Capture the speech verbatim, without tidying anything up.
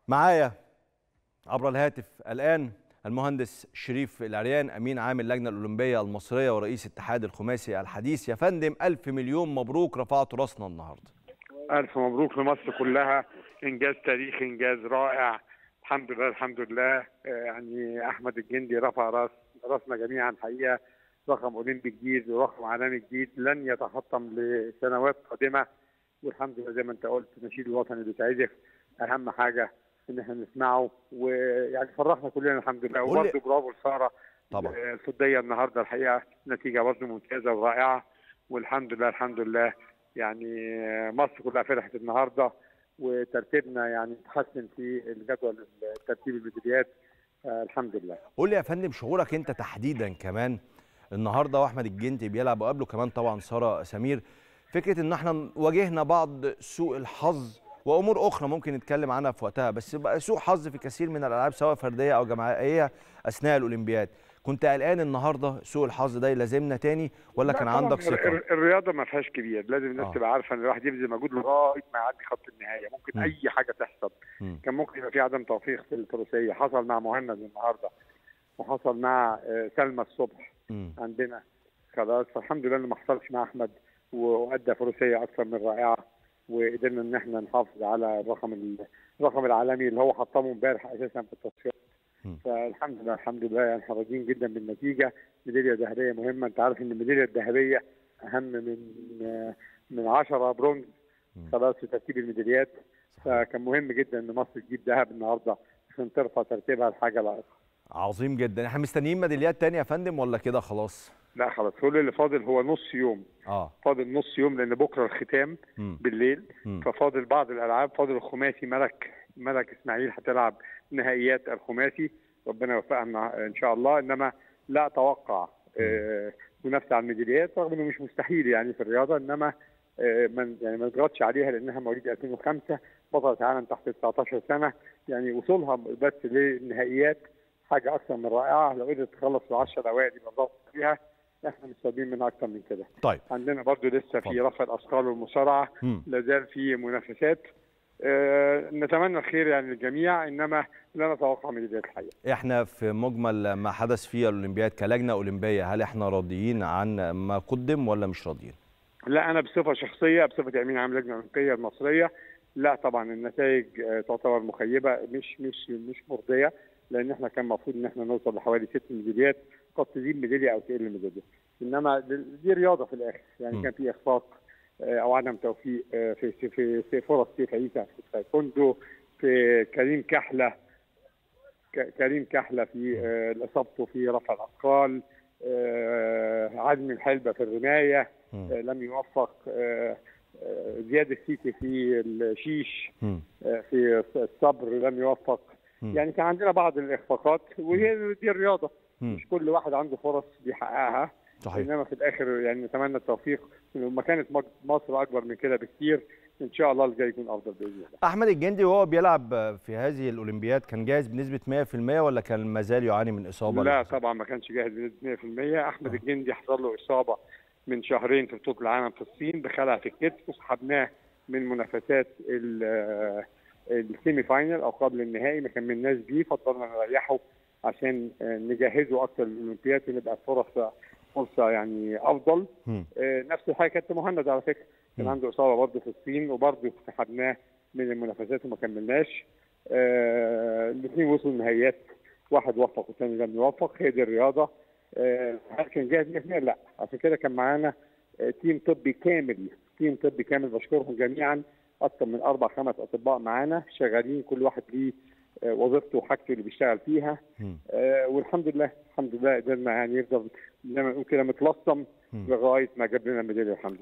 معايا عبر الهاتف الآن المهندس شريف العريان أمين عام اللجنة الأولمبية المصرية ورئيس اتحاد الخماسي الحديث. يا فندم ألف مليون مبروك، رفعتوا راسنا النهارده. ألف مبروك لمصر كلها، إنجاز تاريخي، إنجاز رائع. الحمد لله الحمد لله. يعني أحمد الجندي رفع راس راسنا جميعا الحقيقة، رقم أولمبي جديد ورقم عالمي جديد لن يتحطم لسنوات قادمة. والحمد لله زي ما أنت قلت، النشيد الوطني بتعزف أهم حاجة ان احنا نسمعه، ويعني فرحنا كلنا الحمد لله. وبرده برافو لساره طبعا الفضيه النهارده، الحقيقه نتيجه برده ممتازه ورائعه، والحمد لله الحمد لله. يعني مصر كلها فرحت النهارده، وترتيبنا يعني تحسن في الجدول ترتيب الميداليات. الحمد لله. قول لي يا فندم شعورك انت تحديدا كمان النهارده، واحمد الجندي بيلعب وقبله كمان طبعا ساره سمير، فكره ان احنا واجهنا بعض سوء الحظ وامور اخرى ممكن نتكلم عنها في وقتها، بس بقى سوء حظ في كثير من الالعاب سواء فرديه او جماعيه اثناء الاولمبياد. كنت قلقان النهارده سوء الحظ ده يلازمنا تاني ولا كان عندك ثقه؟ الرياضه ما فيهاش كبير، لازم الناس آه. تبقى عارفه ان الواحد يبذل مجهود لغايه ما يعدي خط النهايه، ممكن م. اي حاجه تحصل. م. كان ممكن يبقى في عدم توفيق في الفروسيه، حصل مع مهند النهارده وحصل مع سلمى الصبح م. عندنا خلاص. فالحمد لله انه ما حصلش مع احمد، وادى فروسيه اكثر من رائعه، وقدرنا ان احنا نحافظ على الرقم الرقم العالمي اللي هو حطمه امبارح اساسا في التصفيات. فالحمد لله الحمد لله يعني احنا راضيين جدا بالنتيجه. ميداليه ذهبيه مهمه، انت عارف ان الميداليه الذهبيه اهم من من عشرة برونز خلاص في ترتيب الميداليات. فكان مهم جدا ان مصر تجيب ذهب النهارده عشان ترفع ترتيبها لحاجه لائقه. عظيم جدا. احنا مستنيين ميداليات ثانيه يا فندم ولا كده خلاص؟ لا خلاص، كل اللي فاضل هو نص يوم. اه فاضل نص يوم لان بكره الختام م. بالليل. م. ففاضل بعض الالعاب، فاضل الخماسي. ملك ملك اسماعيل هتلعب نهائيات الخماسي، ربنا يوفقها ان شاء الله. انما لا اتوقع آه منافسه على الميداليات، رغم انه مش مستحيل يعني في الرياضه، انما آه من يعني ما نضغطش عليها لانها مواليد ألفين وخمسة، بطله عالم تحت تسعتاشر سنه. يعني وصولها بس للنهائيات حاجه اكثر من رائعه. لو قدرت تخلص في العشره الاوائل يبقى ضغط فيها، احنا مش طالبين منها اكتر من كده. طيب عندنا برضو لسه في رفع الاثقال والمصارعه لازال في منافسات. أه نتمنى الخير يعني للجميع، انما لا نتوقع ميداليات الحقيقه. احنا في مجمل ما حدث في الاولمبياد كلجنه اولمبيه، هل احنا راضيين عن ما قدم ولا مش راضيين؟ لا انا بصفه شخصيه، بصفه امين عام اللجنه الاولمبيه المصريه، لا طبعا النتائج تعتبر مخيبه، مش مش مش مرضيه، لان احنا كان المفروض ان احنا نوصل لحوالي ست ميداليات، قد تزيد ميداليه او تقل ميداليه. انما دي رياضه في الاخر يعني. م. كان في اخفاق او عدم توفيق في في في فرص سيف عيسى في التايكوندو، في كريم كحله كريم كحله في اصابته في رفع الاثقال، عزم الحلبه في الرمايه لم يوفق، زياد السيتي في الشيش في الصبر لم يوفق. يعني كان عندنا بعض الاخفاقات، وهي دي الرياضه، مش كل واحد عنده فرص بيحققها. صحيح. انما في الاخر يعني نتمنى التوفيق. لما كانت مصر اكبر من كده بكتير، ان شاء الله الجاي يكون افضل باذن الله. احمد الجندي وهو بيلعب في هذه الاولمبياد كان جاهز بنسبه مية في المية ولا كان ما زال يعاني من اصابه؟ لا طبعا ما كانش جاهز بنسبه مية في المية. احمد آه. الجندي حصل له اصابه من شهرين في بطوله العالم في الصين بخلع في الكتف، وسحبناه من منافسات السيمي فاينل او قبل النهائي، ما كملناش بيه، فضلنا نريحه عشان نجهزه اكثر للاولمبياد ونبقى فرصه فرصه يعني افضل. آه نفس الحاجه كانت مهند على فكره، كان عنده اصابه برضه في الصين وبرضه سحبناه من المنافسات وما كملناش. آه الاثنين وصلوا النهائيات، واحد وفق والثاني لم يوفق. هي دي الرياضه. آه هل كان جاهز مية في المية؟ لا، عشان كده كان معانا آه تيم طبي كامل، تيم طبي كامل بشكرهم جميعا، اكثر من اربع خمس اطباء معانا شغالين، كل واحد ليه آه وظيفته وحاجته اللي بيشتغل فيها. آه والحمد لله الحمد لله قدرنا يعني يفضل زي ما نقول كده متلصم لغايه ما جاب لنا ميداليه الحمد لله.